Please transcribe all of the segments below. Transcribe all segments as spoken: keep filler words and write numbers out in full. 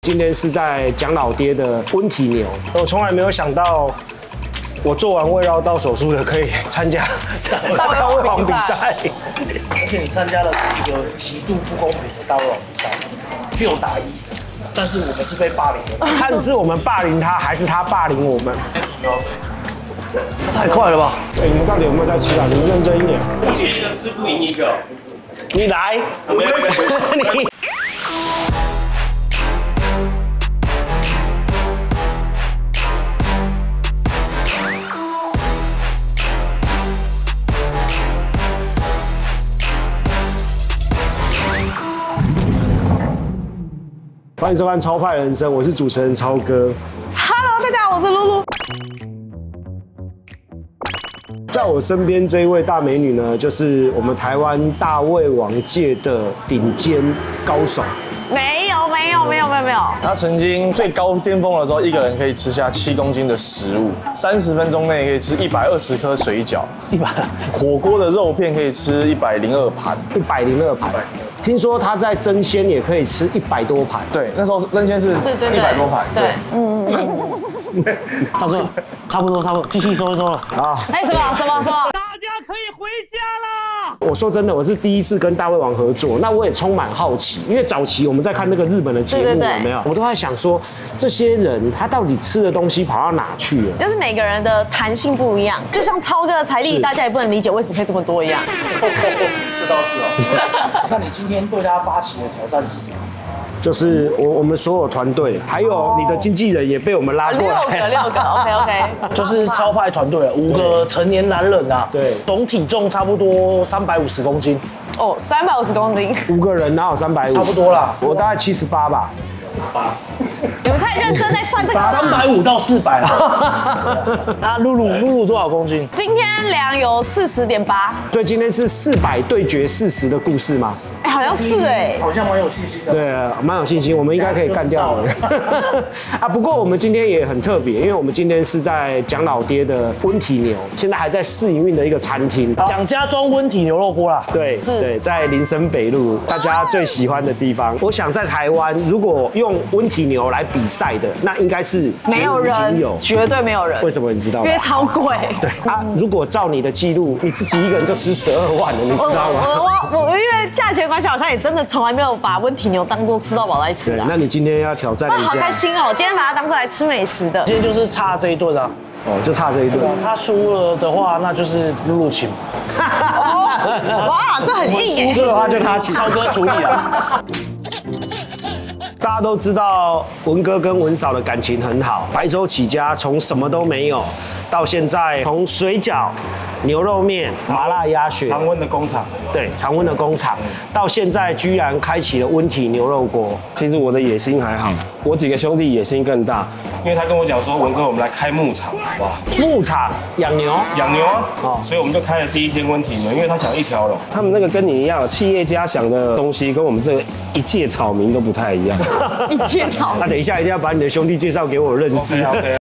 今天是在蒋老爹的温体牛，我从来没有想到，我做完胃绕道手术的可以参加大胃王比赛， 而且你参加的是一个极度不公平的大胃王比赛，六打一，但是我们是被霸凌的， 看是我们霸凌他，还是他霸凌我们？ 太快了吧！ 哎，你们到底有没有在吃啊？你们认真一点。 目前一个吃不赢一个， 你来， 没有没有你。欢迎收看《超派人生》，我是主持人超哥。 Hello， 大家好，我是露露。 在我身边这一位大美女呢，就是我们台湾大胃王界的顶尖高手。 没有，没有，没有，没有，没有。 他曾经最高巅峰的时候，一个人可以吃下七公斤的食物，三十分钟内可以吃一百二十颗水饺， 一百火锅的肉片可以吃一百零二盘， 一百零二盘。听说他在蒸鲜也可以吃一百多盘。 对，那时候蒸鲜是一百多盘。 对，嗯嗯嗯。赵哥，差不多，差不多，继续收一收了。 啊。 哎，什么什么什么？ 大家可以回家啦！ 我说真的，我是第一次跟大胃王合作，那我也充满好奇，因为早期我们在看那个日本的节目，有没有？我都在想说，这些人他到底吃的东西跑到哪去了？ 就是每个人的弹性不一样，就像超哥的财力，大家也不能理解为什么可以这么多一样。 这倒是哦。那你今天对他发起的挑战是什么？ 就是我我们所有团队，还有你的经纪人也被我们拉过来， 六个六个 ，OK OK， 就是超派团队五个成年男人啊， 对， 总体重差不多三百五十公斤。 哦，三百五十公斤， 五个人哪有三百五？ 差不多啦， 我大概七十八吧。 八十， 你们太认真在算这个。 三百五到四百啦。啊，露露露露多少公斤？ 今天量有四十点八。 所以今天是四百对决四十的故事吗？ 哎，好像是哎， 好像蛮有信心的。 对，蛮有信心，我们应该可以干掉的。啊，不过我们今天也很特别，因为我们今天是在蒋老爹的温体牛，现在还在试营运的一个餐厅， 蒋家庄温体牛肉锅啦。 对，对，在林森北路，大家最喜欢的地方。我想在台湾，如果用温体牛来比赛的，那应该是没有人， 有， 绝对没有人。 为什么你知道吗？ 因为超贵。 对啊，如果照你的记录，你自己一个人就吃十二万了，你知道吗？ 我我我因为价钱关系，好像也真的从来没有把温体牛当做吃到饱来吃的。 那你今天要挑战一下？ 好开心哦！今天把它当做来吃美食的。 今天就是差这一顿啊。 哦，就差这一顿。 他输了的话，那就是露露请。 哇，这很硬耶！ 输的话就他请， 超哥处理啊。 大家都知道文哥跟文嫂的感情很好，白手起家，从什么都没有到现在，从水饺、牛肉面、麻辣鸭血， 常温的工厂， 对，常温的工厂，到现在居然开启了温体牛肉锅。 其实我的野心还好，我几个兄弟野心更大，因为他跟我讲说，文哥，我们来开牧场，哇， 牧场养牛， 养牛啊， 哦所以我们就开了第一间温体牛，因为他想一条龙。他们那个跟你一样，企业家想的东西跟我们这个一介草民都不太一样。 一介草民。 那等一下一定要把你的兄弟介绍给我认识。 OK。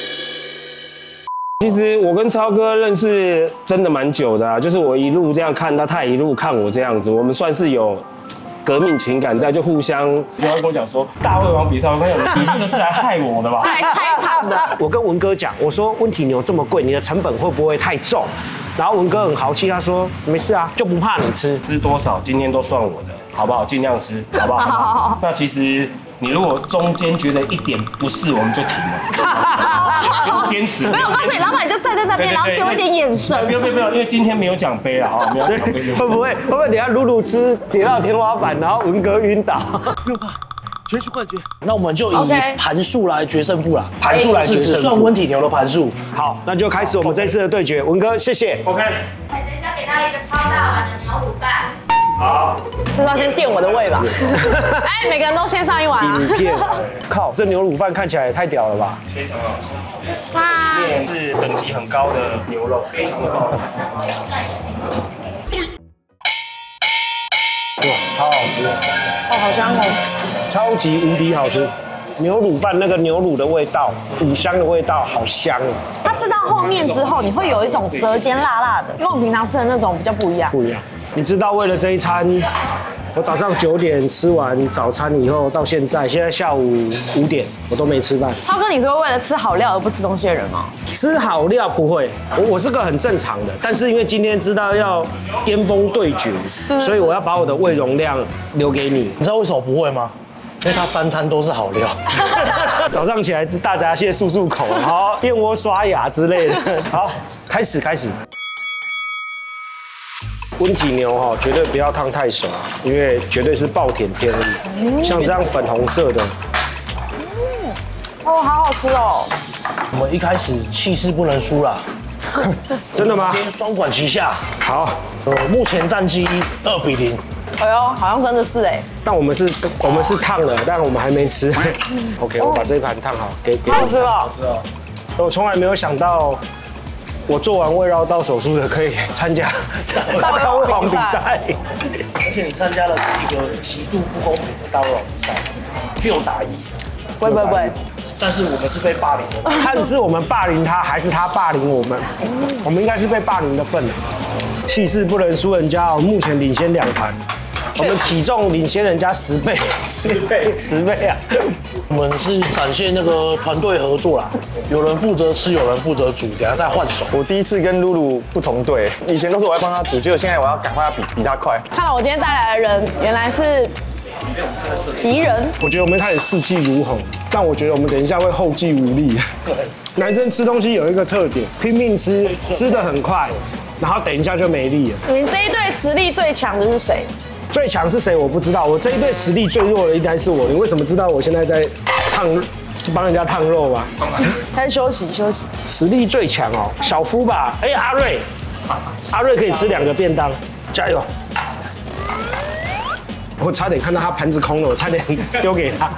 其实我跟超哥认识真的蛮久的啊，就是我一路这样看他，他也一路看我这样子，我们算是有革命情感在，就互相。有人跟我讲说大胃王比赛，我跟你讲，你这个是来害我的吧？ 来开场的。 我跟文哥讲，我说温体牛这么贵，你的成本会不会太重？然后文哥很豪气，他说没事啊，就不怕你吃， 吃多少今天都算我的，好不好？尽量吃，好不好？好好好。那其实你如果中间觉得一点不是，我们就停了，不用坚持。 没有，我告诉你，老板就站在那边，然后给我一点眼神。 不用不用不用，因为今天没有奖杯啊，哈，没有奖杯。 会不会会不会等下露露吃跌到天花板，然后文哥晕倒？ 不用怕。全是幻觉，那我们就以盘数来决胜负啦。 盘数来决胜负， 只算温体牛的盘数。 好，那就开始我们这次的对决。文哥，谢谢。 OK。 哎，等一下给他一个超大碗的牛卤饭。 好。 这是要先垫我的胃吧？哎，每个人都先上一碗啊。 影片，靠，这牛卤饭看起来也太屌了吧！ 非常好吃。哇。面是等级很高的牛肉，非常的高。 哇，超好吃！ 哦，好香哦。 超级无敌好吃，牛卤饭那个牛卤的味道，五香的味道，好香哦！ 它吃到后面之后，你会有一种舌尖辣辣的，跟我们平常吃的那种比较不一样。 不一样。你知道为了这一餐， 我早上九点吃完早餐以后，到现在，现在下午五点，我都没吃饭。 超哥，你是会为了吃好料而不吃东西的人吗？ 吃好料不会，我我是个很正常的，但是因为今天知道要巅峰对决，所以我要把我的胃容量留给你。 你知道为什么不会吗？因为他三餐都是好料。 早上起来大闸蟹漱漱口，好燕窝刷牙之类的。好，开始开始。温体牛哈，绝对不要烫太熟，因为绝对是暴殄天物。像这样粉红色的， 哦，好好吃哦。 我们一开始气势不能输啦。 真的吗？ 今天双管齐下。 好， 呃，目前战绩二比零。 哎呦，好像真的是哎。 但我们是，我们是烫了，但我们还没吃。OK， 我把这一盘烫好，给给。 好吃哦。 我从来没有想到。我做完胃绕道手术的可以参加大胃王比赛， 而且你参加的是一个极度不公平的大胃王比赛，六打一。 不会不会不会， 但是我们是被霸凌的。 看是我们霸凌他，还是他霸凌我们？我们应该是被霸凌的份。气势不能输人家哦，目前领先两盘。我们体重领先人家十倍，十倍，十倍啊！ 我们是展现那个团队合作啦，有人负责吃，有人负责煮，等下再换手。 我第一次跟露露不同队，以前都是我在帮他煮，结果现在我要赶快要比比他快。 看到我今天带来的人原来是敌人。 我觉得我们开始士气如虹，但我觉得我们等一下会后继无力。男生吃东西有一个特点，拼命吃，吃得很快，然后等一下就没力了。 你们这一队实力最强的是谁？ 最强是谁？我不知道。我这一队实力最弱的应该是我。你为什么知道我现在在烫，帮人家烫肉吗？ 开始休息休息。 实力最强哦，小夫吧？哎，阿瑞，阿瑞可以吃两个便当，加油！我差点看到他盘子空了，我差点丢给他。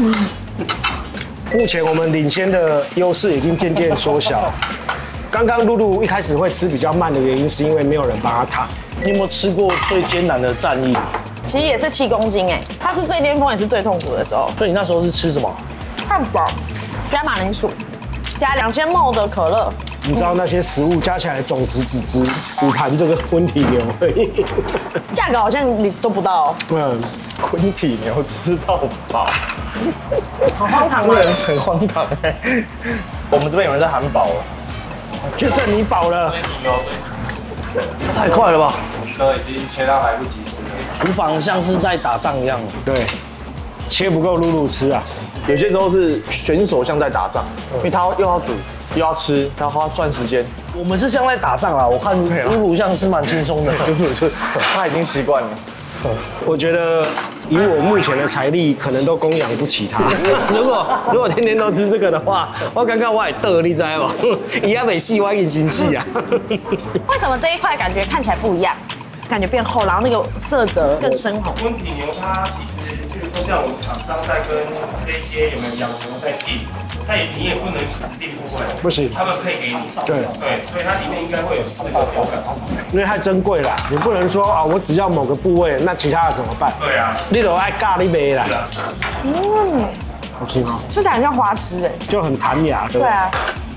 目前我们领先的优势已经渐渐缩小。刚刚露露一开始会吃比较慢的原因，是因为没有人帮他烫。 你有没有吃过最艰难的战役？ 其实也是七公斤哎，它是最巅峰也是最痛苦的时候。 所以你那时候是吃什么？ 汉堡加马铃薯，加两千 ml 的可乐。 你知道那些食物加起来总值只值五盘这个温体牛而已。 价格好像你做不到。 嗯， 温体牛吃到饱， 好荒唐这啊！ 人很荒唐哎。我们这边有人在喊饱了， 就剩你饱了。 太快了吧！ 都已经切到来不及吃了。 厨房像是在打仗一样。 对，切不够露露吃啊。 有些时候是选手像在打仗，因为他又要煮又要吃，要花赚时间。 我们是像在打仗啦，我看露露像是蛮轻松的。 露露就他已经习惯了。 我觉得以我目前的财力，可能都供养不起他。如果如果天天都吃这个的话，我刚刚我也得你知道吗？一样没戏，我已经戏啊。 为什么这一块感觉看起来不一样？感觉变厚，然后那个色泽更深红。 温体牛它其实，譬如说像我们厂商在跟这一些有没有养牛在进，它也你也不能指定部位， 不行， 他们配给你。 对对，所以它里面应该会有四个口感。 因为太珍贵了，你不能说啊，我只要某个部位，那其他的怎么办？ 对啊， 你都爱咖喱杯啦。 嗯， 好吃吗？ 吃起来很像花枝哎。 就很弹牙，对不对？ 对啊。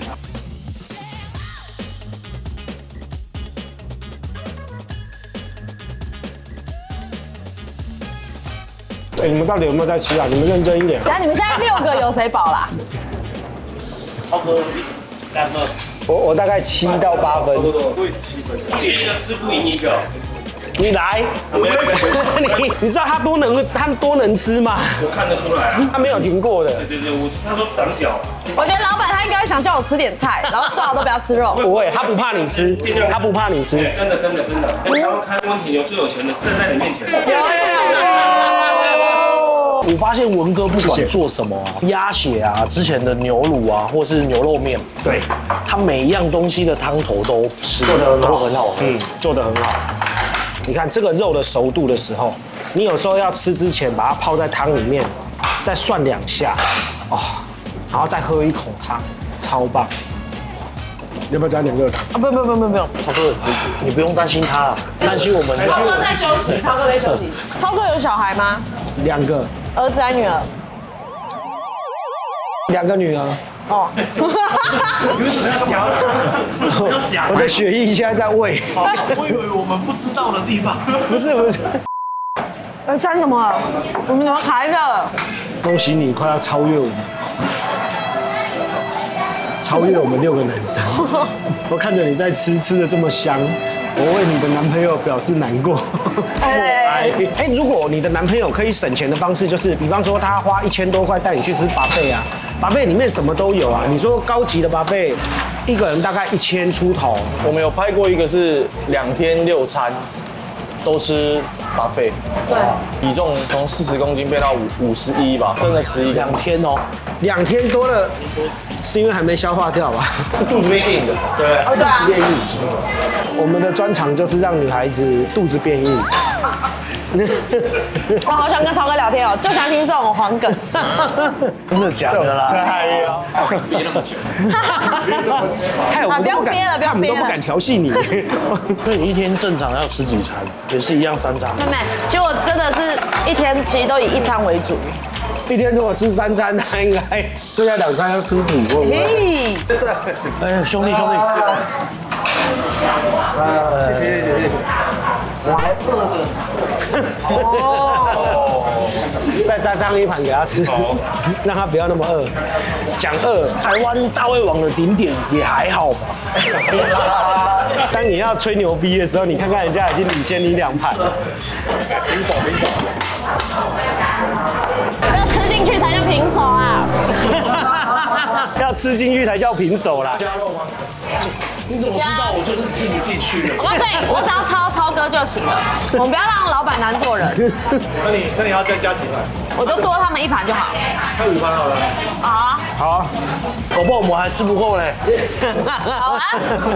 哎，你们到底有没有在吃啊？你们认真一点。 等下你们现在六个有谁饱啦？ 超哥两个， 我我大概七到八分。 而且一个吃不赢一个。 你来，你你知道他多能他多能吃吗？ 我看得出来啊。 他没有停过的。 对对对，我他说长脚。 我觉得老板他应该会想叫我吃点菜，然后最好都不要吃肉。 不会，他不怕你吃，他不怕你吃。 对，真的真的真的。台湾开温体牛最有钱的站在你面前。 有有有。 我发现文哥不管做什么啊，鸭血啊，之前的牛乳啊，或是牛肉面， 对， 他每一样东西的汤头都吃的都很好喝。 嗯，做得很好。你看这个肉的熟度的时候，你有时候要吃之前把它泡在汤里面，再涮两下，哦，然后再喝一口汤，超棒。要不要加点热汤？ 啊，不不不不不用。 超哥，你你不用担心他了，担心我们。 超哥在休息，超哥在休息。超哥有小孩吗？ 两个， 儿子还女儿？ 两个女儿。 哦。 你为什么要想？要想。 我的血液现在在喂。 我以为我们不知道的地方。 不是不是。 哎哎，干什么？我们怎么开的？ 恭喜你，快要超越我们，超越我们六个男生。我看着你在吃，吃的这么香，我为你的男朋友表示难过。哎哎，如果你的男朋友可以省钱的方式，就是比方说他花一千多块带你去吃buffet啊，buffet里面什么都有啊。你说高级的buffet，一个人大概一千出头。 我们有拍过一个是两天六餐，都吃buffet，对，体重从四十公斤变到五五十一吧，真的十一两天哦， 两天多了，是因为还没消化掉吧？ 肚子变硬的，对， 哦，对啊， 变硬。我们的专长就是让女孩子肚子变硬。 我好想跟超哥聊天哦，就想听这种黄梗。 真的假的啦？ 嗨呀， 憋那么久， 害我们不要都不敢憋了不要害我们都憋了不敢调戏你。 那你一天正常要吃几餐？也是一样三餐。 妹妹，其实我真的是一天其实都以一餐为主。 一天如果吃三餐，他应该剩下两餐要吃补，会不会？ 嘿， 哎，兄弟兄弟，谢谢谢谢谢谢。我还饿着。 哦，再再烫一盘给他吃，让他不要那么饿。讲饿， 台湾大胃王的顶点也还好吧。 当你要吹牛逼的时候，你看看人家已经领先你两盘了。 平手平手。 要吃进去才叫平手啊！ 要吃进去才叫平手啦。 加肉吗？你怎么知道我就是吃不进去了？ 我告诉你，我只要超超哥就行了，我们不要让老板难做人。 那你那你要再加几盘？ 我就多他们一盘就好。 开五盘好了。 好啊， 好啊，搞不好我们还吃不够嘞。 好啊。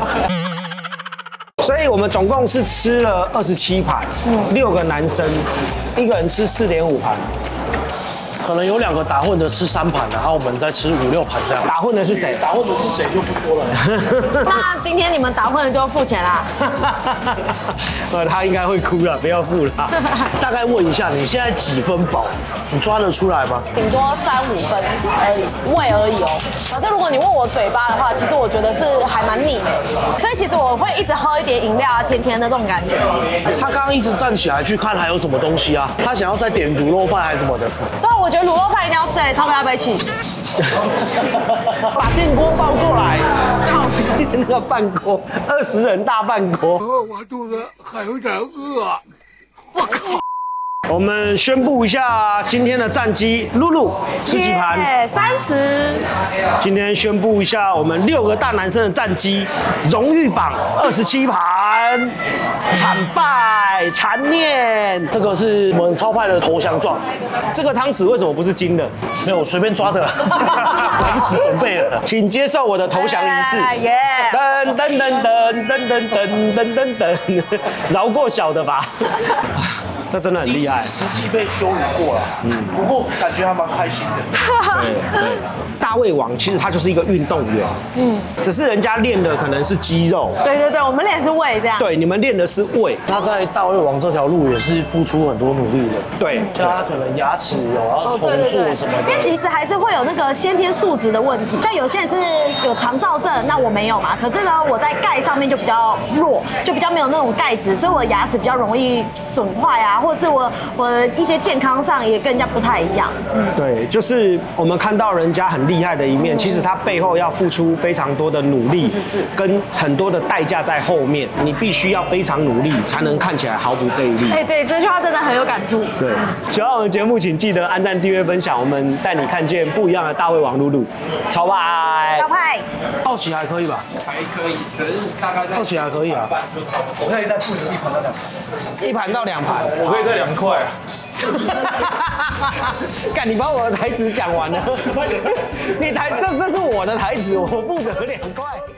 所以我们总共是吃了二十七盘，六个男生，一个人吃四点五盘。 可能有两个打混的吃三盘，然后我们再吃五六盘这样。 打混的是谁？ 打混的是谁就不说了。 那今天你们打混了就付钱啦。 呃，他应该会哭了，不要付了。 大概问一下，你现在几分饱？你抓得出来吗？ 顶多三五分而已，胃而已哦。可是如果你问我嘴巴的话，其实我觉得是还蛮腻的，所以其实我会一直喝一点饮料啊，甜甜的这种感觉。 他刚刚一直站起来去看还有什么东西啊？他想要再点卤肉饭还是什么的？ 对啊，我觉得卤肉饭一定要吃，超不要背气。 把电锅抱过来，那个饭锅，二十人大饭锅。 我肚子还有点饿，我靠！ 我们宣布一下今天的战绩，露露吃几盘？ 三十。 今天宣布一下我们六个大男生的战绩，荣誉榜二十七盘，惨败残念。 这个是我们超派的投降状。 这个汤匙为什么不是金的？ 没有，我随便抓的，来不及准备了。 请接受我的投降仪式。 耶！ 噔噔噔噔噔噔噔噔噔噔，饶过小的吧。这真的很厉害， 实际被羞辱过了，嗯，不过感觉还蛮开心的。 对对，大胃王其实他就是一个运动员，嗯，只是人家练的可能是肌肉， 对对对，我们练的是胃这样。 对，你们练的是胃。 他在大胃王这条路也是付出很多努力的， 对， 像他可能牙齿有要重做什么的， 因为其实还是会有那个先天素质的问题，像有些人是有肠燥症，那我没有嘛，可是呢，我在钙上面就比较弱，就比较没有那种钙质，所以我的牙齿比较容易损坏啊。或者是我我一些健康上也跟人家不太一样。嗯， 对，就是我们看到人家很厉害的一面，其实他背后要付出非常多的努力，跟很多的代价在后面，你必须要非常努力，才能看起来毫不费力。 哎，对，这句话真的很有感触。 对，喜欢我们节目，请记得按赞、订阅、分享，我们带你看见不一样的大胃王露露，超派， 超派， 好奇还可以吧？ 还可以，可是大概在好奇还可以啊。 我可以再付你一盘到两盘， 一盘到两盘， 我可以再两块。 干，你把我的台词讲完了，你台这这是我的台词，我负责两块。